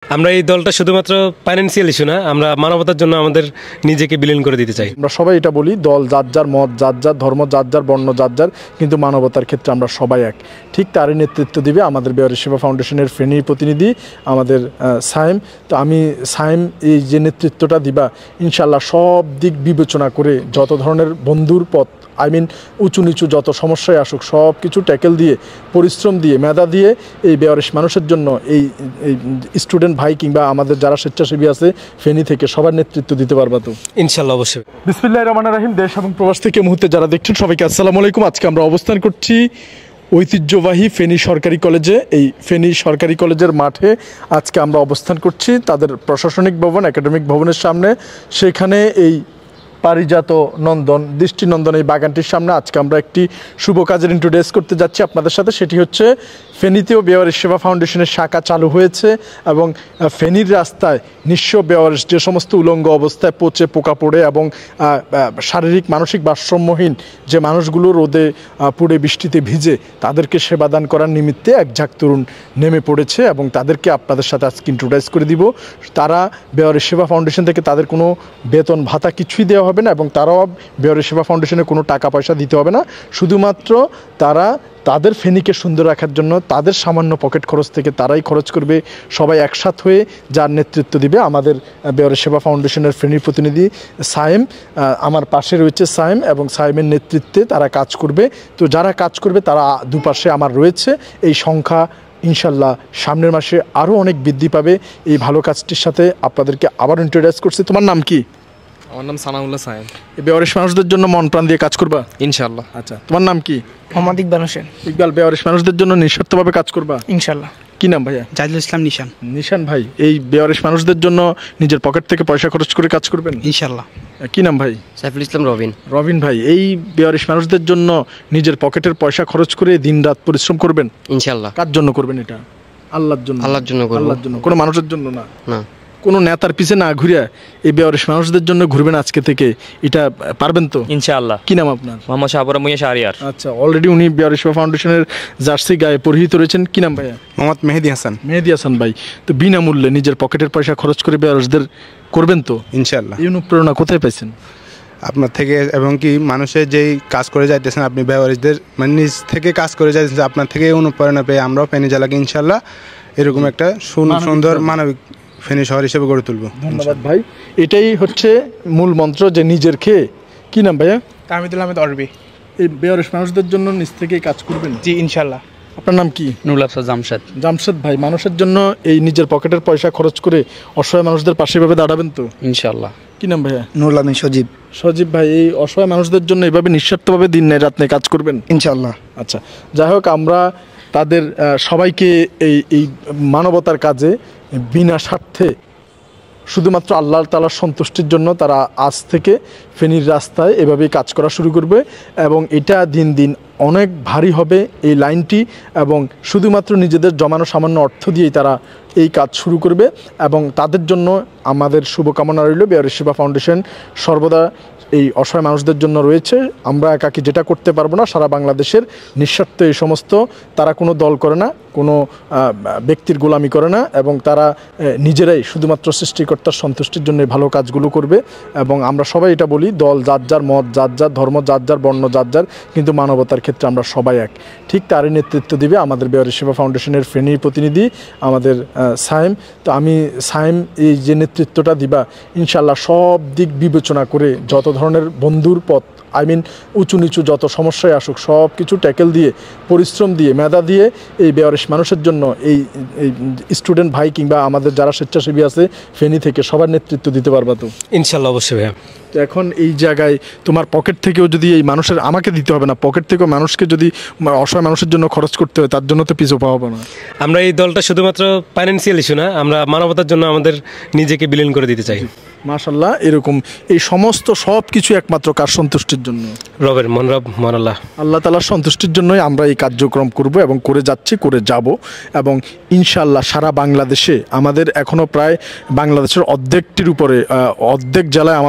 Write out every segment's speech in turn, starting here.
আমরা এই দলটা শুধুমাত্র ফাইন্যান্সিয়াল ইস্যু না, আমরা মানবতার জন্য আমাদের নিজেকে বিলীন করে দিতে চাই। আমরা সবাই এটা বলি, দল যার যার মত, যার যার ধর্ম, যার যার বর্ণ, যার যার, কিন্তু মানবতার ক্ষেত্রে আমরা সবাই এক। ঠিক তারই নেতৃত্ব দিবে আমাদের বেওয়ারি সেবা ফাউন্ডেশনের ফেনী প্রতিনিধি আমাদের সাইম। তো আমি সাইম এই যে নেতৃত্বটা দিবা, ইনশাল্লাহ সব দিক বিবেচনা করে যত ধরনের বন্ধুর পথ, উঁচু নিচু যত সমস্যায় আসুক সব কিছু ট্যাকেল দিয়ে, পরিশ্রম দিয়ে, মেধা দিয়ে এই বেওয়ারিশ মানুষের জন্য এই স্টুডেন্ট ভাই কিংবা আমাদের যারা স্বেচ্ছাসেবী আছে ফেনী থেকে সবার নেতৃত্ব দিতে পারবা তো ইনশাল্লাহ? অবশ্যই। বিসমিল্লাহির রহমানির রহিম। দেশ এবং প্রবাস থেকে মুহূর্তে যারা দেখছেন সবাইকে আসসালামু আলাইকুম। আজকে আমরা অবস্থান করছি ঐতিহ্যবাহী ফেনী সরকারি কলেজে। এই ফেনী সরকারি কলেজের মাঠে আজকে আমরা অবস্থান করছি, তাদের প্রশাসনিক ভবন, একাডেমিক ভবনের সামনে। সেখানে এই পারিজাত নন্দন, দৃষ্টিনন্দন এই বাগানটির সামনে আজকে আমরা একটি শুভ কাজের ইন্ট্রোডিউস করতে যাচ্ছি আপনাদের সাথে। সেটি হচ্ছে ফেনীতেও বেওয়ারিশ সেবা ফাউন্ডেশনের শাখা চালু হয়েছে এবং ফেনীর রাস্তায় নিঃস্ব বেওয়ারিশ যে সমস্ত উলঙ্গ অবস্থায় পচে পোকা পড়ে এবং শারীরিক মানসিক ভারসাম্যহীন যে মানুষগুলো রোদে পুড়ে বৃষ্টিতে ভিজে, তাদেরকে সেবাদান করার নিমিত্তে এক ঝাঁক তরুণ নেমে পড়েছে এবং তাদেরকে আপনাদের সাথে আজকে ইন্ট্রোডিউস করে দিব। তারা বেওয়ারিশ সেবা ফাউন্ডেশন থেকে তাদের কোনো বেতন ভাতা কিছুই দেওয়া হবে না এবং তারাও বেওয়ারিশ সেবা ফাউন্ডেশনে কোনো টাকা পয়সা দিতে হবে না। শুধুমাত্র তারা তাদের ফেনীকে সুন্দর রাখার জন্য তাদের সামান্য পকেট খরচ থেকে তারাই খরচ করবে। সবাই একসাথ হয়ে যার নেতৃত্ব দিবে আমাদের বেওয়ারিশ সেবা ফাউন্ডেশনের ফেনীর প্রতিনিধি সাইম। আমার পাশে রয়েছে সাইম এবং সাইমের নেতৃত্বে তারা কাজ করবে। তো যারা কাজ করবে তারা দুপাশে আমার রয়েছে। এই সংখ্যা ইনশাল্লাহ সামনের মাসে আরও অনেক বৃদ্ধি পাবে। এই ভালো কাজটির সাথে আপনাদেরকে আবার ইন্ট্রোডিউস করছি। তোমার নাম কি? আমার নাম সানাউল্লাহ সাইম। এই বেওয়ারিশ মানুষদের জন্য মন প্রাণ দিয়ে কাজ করবা ইনশাআল্লাহ। আচ্ছা, তোমার নাম কি? মোহাম্মদ ইকবাল হোসেন। ইকবাল, বেওয়ারিশ মানুষদের জন্য নিঃস্বার্থভাবে কাজ করবা ইনশাআল্লাহ। কি নাম ভাইয়া? জাহিদুল ইসলাম নিশান। নিশান ভাই, এই বেওয়ারিশ মানুষদের জন্য নিজের পকেট থেকে পয়সা খরচ করে কাজ করবেন ইনশাআল্লাহ। কি নাম ভাই? সাইফুল ইসলাম রবিন। রবিন ভাই, এই বেওয়ারিশ মানুষদের জন্য নিজের পকেটের পয়সা খরচ করে দিনরাত পরিশ্রম করবেন ইনশাআল্লাহ। কার জন্য করবেন এটা? আল্লাহর জন্য। আল্লাহর জন্য করব। আল্লাহর জন্য, কোনো মানুষের জন্য না। না, কোনো নেতার পিছে না ঘুরিয়া এই বেওয়ারিশ মানুষদের জন্য ঘুরবেন আজকে থেকে। এটা পারবেন তো ইনশাআল্লাহ? কি নাম আপনার? মোহাম্মদ শাহপুরা মুইয়া শাহরিয়ার। আচ্ছা, অলরেডি উনি বেওয়ারিশ ফাউন্ডেশনের জার্সি গায়ে পরিহিত রয়েছেন। কি নাম ভাইয়া? মোহাম্মদ মেহেদি হাসান। মেহেদি হাসান ভাই, তো বিনামূল্যে নিজের পকেটের পয়সা খরচ করে বেওয়ারিশদের করবেন তো ইনশাআল্লাহ। এই অনুপ্রেরণা কোথায় পাইছেন? আপনার থেকে, এবং কি মানুষের যেই কাজ করে যাইতেছেন আপনি বেওয়ারিশদের মানে নিজ থেকে কাজ করে যাইতেছেন, আপনার থেকে অনুপ্রেরণা পেয়ে আমরাও ফেনী জেলাকে ইনশাআল্লাহ এরকম একটা সুন্দর মানবিক ফেনী শহর হিসেবে গড়ে তুলব। ধন্যবাদ ভাই। এটাই হচ্ছে মূল মন্ত্র, যে নিজের খেয়ে। কি নাম ভাইয়া? তাহমিদুল আহমেদ অরবি। এই বেওয়ারিশ মানুষদের জন্য নিজ থেকেই কাজ করবেন? জি ইনশাআল্লাহ। আপনার নাম কি? নুরুল আফসার জামশেদ। জামশেদ ভাই, মানুষের জন্য এই নিজের পকেটের পয়সা খরচ করে অসহায় মানুষদের পাশে এভাবে দাঁড়াবেন তো ইনশাআল্লাহ। কি নাম ভাইয়া? নুরুল আমিন সজীব। সজীব ভাই, এই অসহায় মানুষদের জন্য এভাবে নিঃস্বার্থভাবে দিন নেই রাত নেই কাজ করবেন ইনশাআল্লাহ। আচ্ছা, যাই হোক, আমরা তাদের সবাইকে এই মানবতার কাজে বিনা স্বার্থে শুধুমাত্র আল্লাহ তাআলার সন্তুষ্টির জন্য তারা আজ থেকে ফেনীর রাস্তায় এভাবেই কাজ করা শুরু করবে এবং এটা দিন দিন অনেক ভারী হবে এই লাইনটি, এবং শুধুমাত্র নিজেদের জমানো সামান্য অর্থ দিয়েই তারা এই কাজ শুরু করবে এবং তাদের জন্য আমাদের শুভকামনা রইল। বেওয়ারিশ সেবা ফাউন্ডেশন সর্বদা এই অসহায় মানুষদের জন্য রয়েছে। আমরা একাকি যেটা করতে পারবো না, সারা বাংলাদেশের নিঃস্বার্থ এই সমস্ত, তারা কোনো দল করে না, কোনো ব্যক্তির গোলামি করে না এবং তারা নিজেরাই শুধুমাত্র সৃষ্টিকর্তার সন্তুষ্টির জন্য ভালো কাজগুলো করবে। এবং আমরা সবাই এটা বলি, দল যার যার মত, যার যার ধর্ম, যার যার বর্ণ, যার যার, কিন্তু মানবতার ক্ষেত্রে আমরা সবাই এক। ঠিক তারই নেতৃত্ব দিবে আমাদের বেওয়ারিশ সেবা ফাউন্ডেশনের ফেনীর প্রতিনিধি আমাদের সাইম। তো আমি সাইম এই যে নেতৃত্বটা দিবা, ইনশাল্লাহ সব দিক বিবেচনা করে যত ধরনের বন্ধুর পথ, উঁচু নিচু যত সমস্যায় আসুক সব কিছু ট্যাকেল দিয়ে, পরিশ্রম দিয়ে, মেধা দিয়ে এই বেওয়ারিশ মানুষের জন্য এই স্টুডেন্ট ভাই কিংবা আমাদের যারা স্বেচ্ছাসেবী আছে ফেনী থেকে সবার নেতৃত্ব দিতে পারবা তো ইনশাআল্লাহ? অবশ্যই ভাইয়া। তো এখন এই জায়গায় তোমার পকেট থেকেও যদি এই মানুষের, আমাকে দিতে হবে না, পকেট থেকেও মানুষকে যদি অসহায় মানুষের জন্য খরচ করতে হয়, তার জন্য তো পিছু পাওয়া না। আমরা এই দলটা শুধুমাত্র ফাইন্যান্সিয়াল ইস্যু না, আমরা মানবতার জন্য আমাদের নিজেকে বিলীন করে দিতে চাই। মাশাআল্লাহ, এরকম এই সমস্ত সব কিছু একমাত্র কার সন্তুষ্টির জন্য? রবের মনরব মন আল্লাহ, আল্লাহ তাআলার সন্তুষ্টির জন্যই আমরা এই কার্যক্রম করব এবং করে যাচ্ছি, করে যাব। এবং ইনশাআল্লাহ সারা বাংলাদেশে আমাদের এখনও প্রায় বাংলাদেশের অর্ধেকটির উপরে, অর্ধেক জেলায় আমাদের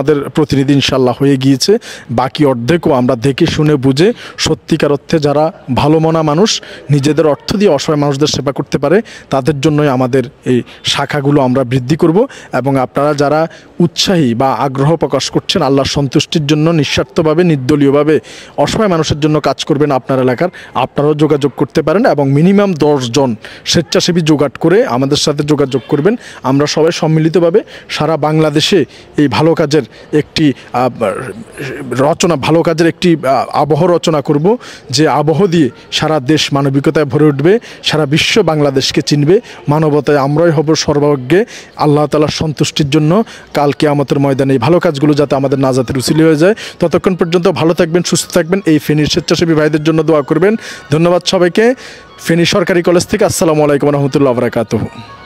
প্রতিনিধি ইনশাল্লাহ হয়ে গিয়েছে। বাকি অর্ধেকও আমরা দেখে শুনে বুঝে সত্যিকার অর্থে যারা ভালো মনা মানুষ নিজেদের অর্থ দিয়ে অসহায় মানুষদের সেবা করতে পারে তাদের জন্যই আমাদের এই শাখাগুলো আমরা বৃদ্ধি করব। এবং আপনারা যারা উৎসাহী বা আগ্রহ প্রকাশ করছেন আল্লাহর সন্তুষ্টির জন্য নিঃস্বার্থভাবে নির্দলীয়ভাবে অসহায় মানুষের জন্য কাজ করবেন আপনার এলাকার, আপনারাও যোগাযোগ করতে পারেন এবং মিনিমাম 10 জন স্বেচ্ছাসেবী জোগাড় করে আমাদের সাথে যোগাযোগ করবেন। আমরা সবাই সম্মিলিতভাবে সারা বাংলাদেশে এই ভালো কাজের একটি ভালো কাজের একটি আবহ রচনা করব, যে আবহ দিয়ে সারা দেশ মানবিকতায় ভরে উঠবে, সারা বিশ্ব বাংলাদেশকে চিনবে, মানবতায় আমরাই হব সর্বাগ্যে। আল্লাহ তাআলার সন্তুষ্টির জন্য কাল কিয়ামতের ময়দানে এই ভালো কাজগুলো যাতে আমাদের নাজাতের উসিলা হয়ে যায়। ততক্ষণ পর্যন্ত ভালো থাকবেন, সুস্থ থাকবেন। এই ফেনীর স্বেচ্ছাসেবী ভাইদের জন্য দোয়া করবেন। ধন্যবাদ সবাইকে। ফেনী সরকারি কলেজ থেকে আসসালামু আলাইকুম ওয়া রাহমাতুল্লাহি ওয়া বারাকাতুহু।